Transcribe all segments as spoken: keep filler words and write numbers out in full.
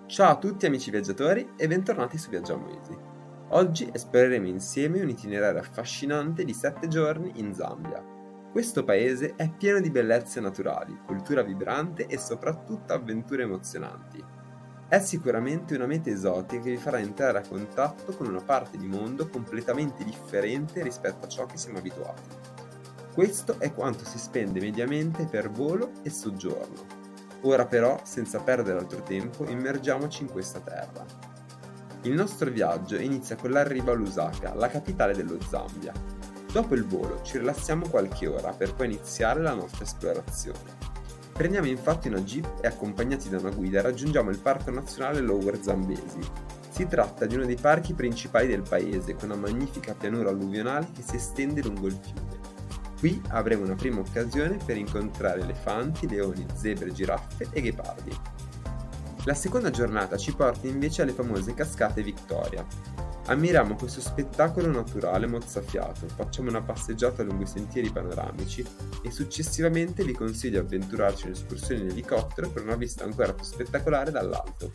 Ciao a tutti amici viaggiatori e bentornati su Viaggiamo Easy. Oggi esploreremo insieme un itinerario affascinante di sette giorni in Zambia. Questo paese è pieno di bellezze naturali, cultura vibrante e soprattutto avventure emozionanti. È sicuramente una meta esotica che vi farà entrare a contatto con una parte di mondo completamente differente rispetto a ciò che siamo abituati. Questo è quanto si spende mediamente per volo e soggiorno. Ora però, senza perdere altro tempo, immergiamoci in questa terra. Il nostro viaggio inizia con l'arrivo a Lusaka, la capitale dello Zambia. Dopo il volo ci rilassiamo qualche ora per poi iniziare la nostra esplorazione. Prendiamo infatti una jeep e accompagnati da una guida raggiungiamo il Parco Nazionale Lower Zambesi. Si tratta di uno dei parchi principali del paese, con una magnifica pianura alluvionale che si estende lungo il fiume. Qui avremo una prima occasione per incontrare elefanti, leoni, zebre, giraffe e ghepardi. La seconda giornata ci porta invece alle famose cascate Victoria. Ammiriamo questo spettacolo naturale mozzafiato, facciamo una passeggiata lungo i sentieri panoramici e successivamente vi consiglio di avventurarci in un'escursione in elicottero per una vista ancora più spettacolare dall'alto.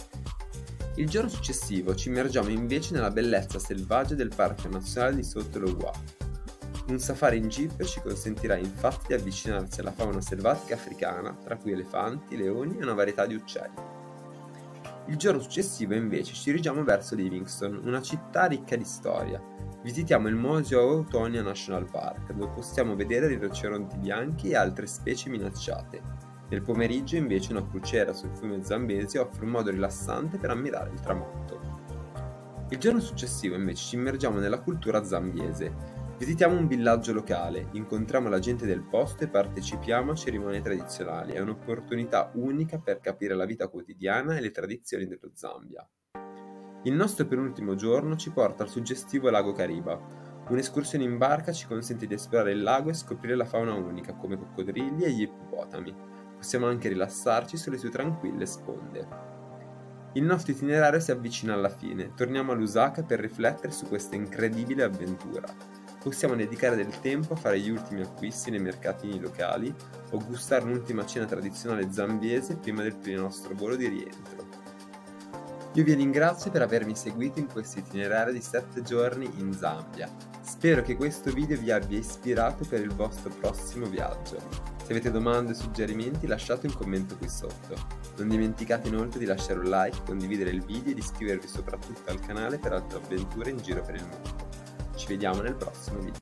Il giorno successivo ci immergiamo invece nella bellezza selvaggia del Parco Nazionale di Sotto-Logua. Un safari in jeep ci consentirà infatti di avvicinarsi alla fauna selvatica africana, tra cui elefanti, leoni e una varietà di uccelli. Il giorno successivo invece ci dirigiamo verso Livingstone, una città ricca di storia. Visitiamo il Mosi-oa-Tunya National Park, dove possiamo vedere rinoceronti bianchi e altre specie minacciate. Nel pomeriggio invece una crociera sul fiume Zambesi offre un modo rilassante per ammirare il tramonto. Il giorno successivo invece ci immergiamo nella cultura zambiese. Visitiamo un villaggio locale, incontriamo la gente del posto e partecipiamo a cerimonie tradizionali. È un'opportunità unica per capire la vita quotidiana e le tradizioni dello Zambia. Il nostro penultimo giorno ci porta al suggestivo lago Kariba. Un'escursione in barca ci consente di esplorare il lago e scoprire la fauna unica come coccodrilli e gli ippopotami. Possiamo anche rilassarci sulle sue tranquille sponde. Il nostro itinerario si avvicina alla fine, torniamo a Lusaka per riflettere su questa incredibile avventura. Possiamo dedicare del tempo a fare gli ultimi acquisti nei mercatini locali o gustare un'ultima cena tradizionale zambiese prima del nostro volo di rientro. Io vi ringrazio per avermi seguito in questo itinerario di sette giorni in Zambia. Spero che questo video vi abbia ispirato per il vostro prossimo viaggio. Se avete domande o suggerimenti lasciate un commento qui sotto. Non dimenticate inoltre di lasciare un like, condividere il video e di iscrivervi soprattutto al canale per altre avventure in giro per il mondo. Ci vediamo nel prossimo video.